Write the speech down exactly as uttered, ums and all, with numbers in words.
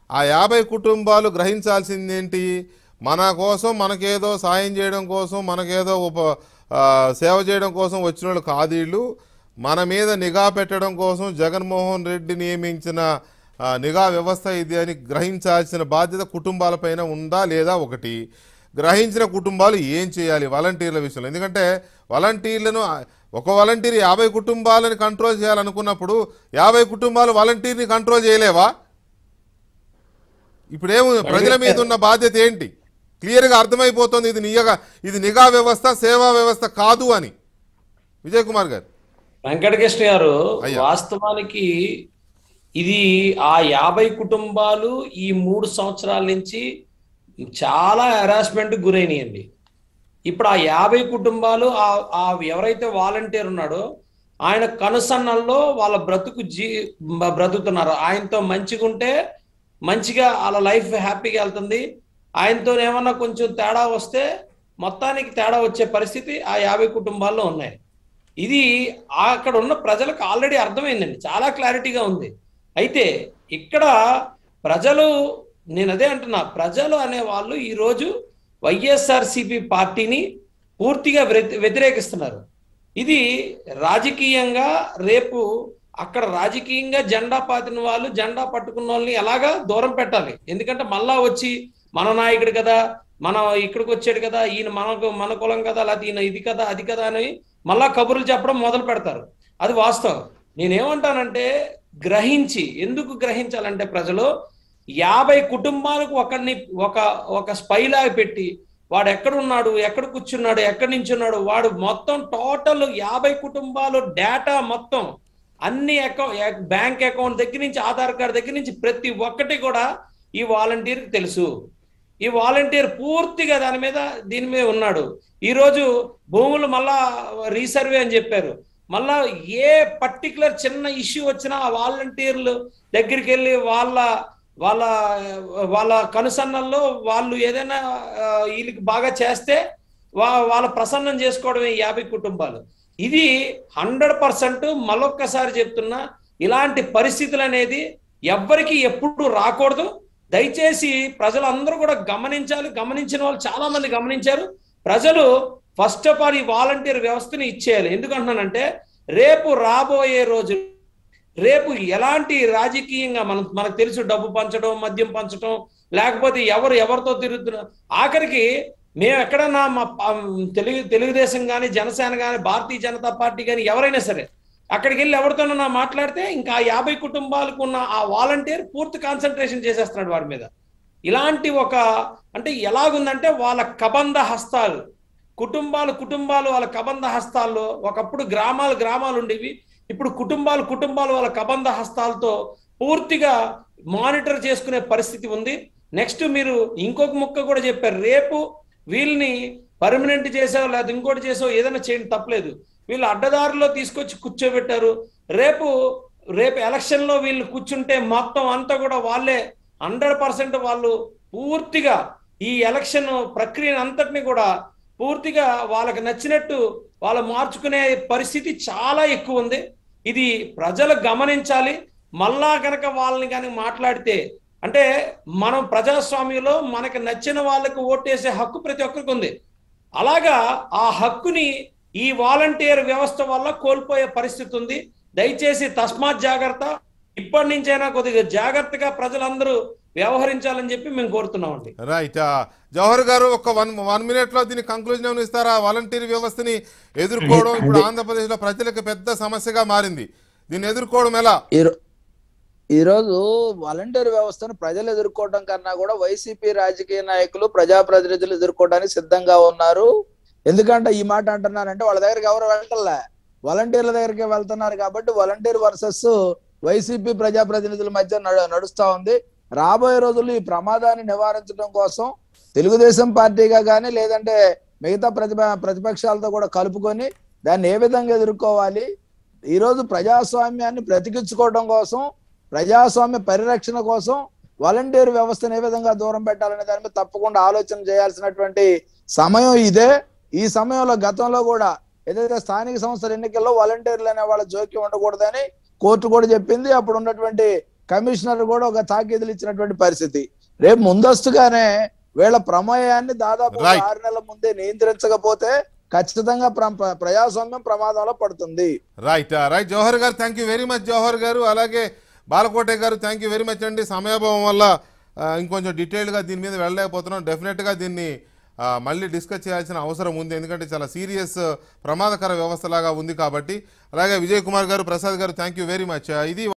ఆ యాభై కుటుంబాలు గ్రహించాల్సిందేంటి? మన కోసం మనకేదో సాయం చేయడం కోసం మనకేదో ఉప సేవ చేయడం కోసం వచ్చిన వాళ్ళు కాదు వీళ్ళు. మన మీద నిఘా పెట్టడం కోసం జగన్మోహన్ రెడ్డి నియమించిన నిఘా వ్యవస్థ ఇది అని గ్రహించాల్సిన బాధ్యత కుటుంబాలపైన ఉందా లేదా? ఒకటి, గ్రహించిన కుటుంబాలు ఏం చేయాలి వాలంటీర్ల విషయంలో? ఎందుకంటే వాలంటీర్లను ఒక వాలంటీర్ యాభై కుటుంబాలను కంట్రోల్ చేయాలనుకున్నప్పుడు యాభై కుటుంబాలు వాలంటీర్ని కంట్రోల్ చేయలేవా? ఇప్పుడేమో ప్రజల మీద ఉన్న బాధ్యత ఏంటి? క్లియర్గా అర్థమైపోతుంది ఇది నిఘా ఇది నిఘా వ్యవస్థ, సేవా వ్యవస్థ కాదు అని. విజయ్ కుమార్ గారు. వెంకటకృష్ణ గారు, వాస్తవానికి ఇది ఆ యాభై కుటుంబాలు ఈ మూడు సంవత్సరాల నుంచి చాలా హెరాస్మెంట్ గురైనాయండి. ఇప్పుడు ఆ యాభై కుటుంబాలు ఆ ఎవరైతే వాలంటీర్ ఉన్నాడో ఆయన కనుసన్నల్లో వాళ్ళ బ్రతుకు జీ బ్రతుకుతున్నారు. ఆయనతో మంచిగా ఉంటే మంచిగా వాళ్ళ లైఫ్ హ్యాపీగా వెళ్తుంది. ఆయనతో ఏమన్నా కొంచెం తేడా వస్తే మొత్తానికి తేడా వచ్చే పరిస్థితి ఆ యాభై కుటుంబాల్లో ఉన్నాయి. ఇది అక్కడ ఉన్న ప్రజలకు ఆల్రెడీ అర్థమైందండి, చాలా క్లారిటీగా ఉంది. అయితే ఇక్కడ ప్రజలు, నేను అదే అంటున్నా, ప్రజలు అనే వాళ్ళు ఈరోజు వైఎస్ఆర్సిపి పార్టీని పూర్తిగా వ్యతిరేకిస్తున్నారు. ఇది రాజకీయంగా రేపు అక్కడ రాజకీయంగా జెండా పాతిన వాళ్ళు జెండా పట్టుకున్న వాళ్ళని ఎలాగా దూరం పెట్టాలి. ఎందుకంటే మళ్ళా వచ్చి మన నాయకుడు కదా, మన ఇక్కడికి వచ్చాడు కదా, ఈయన మనకు మన కులం కదా, లేకపోతే ఈయన ఇది కదా అది కదా అని మళ్ళా కబుర్లు చెప్పడం మొదలు పెడతారు. అది వాస్తవం. నేనేమంటానంటే గ్రహించి, ఎందుకు గ్రహించాలంటే ప్రజలు యాభై కుటుంబాలకు ఒకరిని ఒక ఒక స్పైలాగా పెట్టి వాడు ఎక్కడున్నాడు, ఎక్కడ కూర్చున్నాడు, ఎక్కడి నుంచి ఉన్నాడు, వాడు మొత్తం టోటల్ యాభై కుటుంబాలు డేటా మొత్తం అన్ని అకౌంట్ బ్యాంక్ అకౌంట్ దగ్గర నుంచి ఆధార్ కార్డు దగ్గర నుంచి ప్రతి ఒక్కటి కూడా ఈ వాలంటీర్కి తెలుసు. ఈ వాలంటీర్ పూర్తిగా దాని మీద దీని మీద ఉన్నాడు. ఈరోజు భూములు మళ్ళా రీసర్వే అని చెప్పారు. మళ్ళా ఏ పర్టికులర్ చిన్న ఇష్యూ వచ్చినా ఆ వాలంటీర్లు దగ్గరికి వెళ్ళి వాళ్ళ వాళ్ళ వాళ్ళ కనుసన్నల్లో వాళ్ళు ఏదైనా వీళ్ళకి బాగా చేస్తే వా వాళ్ళ ప్రసన్నం చేసుకోవడమే యాభై కుటుంబాలు. ఇది హండ్రెడ్ పర్సెంట్ మరొక్కసారి చెప్తున్నా, ఇలాంటి పరిస్థితులు అనేది ఎవ్వరికి ఎప్పుడు రాకూడదు. దయచేసి ప్రజలందరూ కూడా గమనించాలి. గమనించిన వాళ్ళు చాలా మంది గమనించారు. ప్రజలు ఫస్ట్ ఆఫ్ ఆల్ ఈ వాలంటీర్ వ్యవస్థని ఇచ్చేయాలి. ఎందుకంటున్నానంటే రేపు రాబోయే రోజు రేపు ఎలాంటి రాజకీయంగా మనం మనకు తెలుసు, డబ్బు పంచడం, మద్యం పంచడం, లేకపోతే ఎవరు ఎవరితో తిరుగుతున్నారు. ఆఖరికి మేము ఎక్కడన్నా మా తెలుగు తెలుగుదేశం కానీ, జనసేన కానీ, భారతీయ జనతా పార్టీ కానీ ఎవరైనా సరే అక్కడికి వెళ్ళి ఎవరితోనన్నా మాట్లాడితే ఇంకా ఆ యాభై కుటుంబాలకు ఉన్న ఆ వాలంటీర్ పూర్తి కాన్సన్ట్రేషన్ చేసేస్తున్నాడు వారి మీద. ఇలాంటి ఒక అంటే ఎలాగుందంటే వాళ్ళ కబంధ హస్తాలు, కుటుంబాలు కుటుంబాలు వాళ్ళ కబంధ హస్తాల్లో, ఒకప్పుడు గ్రామాలు గ్రామాలు ఉండేవి, ఇప్పుడు కుటుంబాలు కుటుంబాలు వాళ్ళ కబంధ హస్తాలతో పూర్తిగా మానిటర్ చేసుకునే పరిస్థితి ఉంది. నెక్స్ట్ మీరు ఇంకొక ముక్క కూడా చెప్పారు, రేపు వీళ్ళని పర్మనెంట్ చేసావు లేదా ఇంకోటి చేసావు ఏదైనా చేయండి తప్పలేదు, వీళ్ళు అడ్డదారిలో తీసుకొచ్చి కూర్చోబెట్టారు. రేపు రేపు ఎలక్షన్లో వీళ్ళు కూర్చుంటే మొత్తం అంతా కూడా వాళ్ళే హండ్రెడ్ పర్సెంట్ వాళ్ళు పూర్తిగా ఈ ఎలక్షన్ ప్రక్రియను అంతటిని కూడా పూర్తిగా వాళ్ళకి నచ్చినట్టు వాళ్ళు మార్చుకునే పరిస్థితి చాలా ఎక్కువ ఉంది. ఇది ప్రజలు గమనించాలి. మళ్ళా కనుక వాళ్ళని కానీ మాట్లాడితే, అంటే మనం ప్రజాస్వామ్యంలో మనకు నచ్చిన వాళ్ళకు ఓటేసే హక్కు ప్రతి ఒక్కరికి ఉంది. అలాగా ఆ హక్కుని ఈ వాలంటీర్ వ్యవస్థ వల్ల కోల్పోయే పరిస్థితి ఉంది. దయచేసి తస్మాత్ జాగ్రత్త, ఇప్పటి నుంచైనా కొద్దిగా జాగ్రత్తగా ప్రజలందరూ వ్యవహరించాలని చెప్పి మేము కోరుతున్నామండి. రైట్. జవహర్ గారు, ఒక వన్ వన్ మినిట్ లో దీన్ని కంక్లూజన్ ఏమైనా ఇస్తారా? వాలంటీర్ వ్యవస్థని ఎదుర్కోవడం ఇప్పుడు ఆంధ్రప్రదేశ్ లో ప్రజలకు పెద్ద సమస్యగా మారింది. దీన్ని ఎదుర్కోవడం ఎలా? ఈరోజు వాలంటీర్ వ్యవస్థను ప్రజలు ఎదుర్కోవడం కన్నా కూడా వైసీపీ రాజకీయ నాయకులు, ప్రజాప్రతినిధులు ఎదుర్కోవడానికి సిద్ధంగా ఉన్నారు. ఎందుకంటే ఈ మాట అంటున్నారంటే వాళ్ళ దగ్గరికి ఎవరు వెళ్ళట్లే, వాలంటీర్ల దగ్గరికి వెళ్తున్నారు. కాబట్టి వాలంటీర్ వర్సెస్ వైసీపీ ప్రజాప్రతినిధుల మధ్య నడుస్తా ఉంది. రాబోయే రోజుల్లో ఈ ప్రమాదాన్ని నివారించడం కోసం తెలుగుదేశం పార్టీగా కానీ లేదంటే మిగతా ప్రతిప ప్రతిపక్షాలతో కూడా కలుపుకొని దాన్ని ఏ విధంగా ఎదుర్కోవాలి, ఈరోజు ప్రజాస్వామ్యాన్ని బ్రతికించుకోవడం కోసం, ప్రజాస్వామ్య పరిరక్షణ కోసం వాలంటీర్ వ్యవస్థను ఏ విధంగా దూరం పెట్టాలనే దాని మీద తప్పకుండా ఆలోచన చేయాల్సినటువంటి సమయం ఇదే. ఈ సమయంలో గతంలో కూడా ఏదైతే స్థానిక సంస్థల ఎన్నికల్లో వాలంటీర్లు అనే వాళ్ళ జోక్యం ఉండకూడదని కోర్టు కూడా చెప్పింది. అప్పుడు ఉన్నటువంటి కమిషనర్ కూడా ఒక తాకీదులు ఇచ్చినటువంటి పరిస్థితి. రేపు ముందస్తుగానే వీళ్ళ ప్రమేయాన్ని దాదాపు ఒక Right. ఆరు నెలల ముందే నియంత్రించకపోతే ఖచ్చితంగా ప్ర- ప్రజాస్వామ్యం ప్రమాదంలో పడుతుంది. Right right Jawahar garu thank you very much Jawahar garu. అలాగే బాలకోటే గారు థ్యాంక్ యూ వెరీ మచ్ అండి. సమయాభావం వల్ల ఆ, ఇంకొంచెం డీటెయిల్గా దీని మీద వెళ్ళలేకపోతున్నాం. డెఫినెట్గా దీన్ని ఆ, మళ్ళీ డిస్కస్ చేయాల్సిన అవసరం ఉంది, ఎందుకంటే చాలా సీరియస్ ప్రమాదకర వ్యవస్థలాగా ఉంది కాబట్టి. అలాగే విజయ్ కుమార్ గారు, ప్రసాద్ గారు థ్యాంక్ యూ వెరీ మచ్. ఇది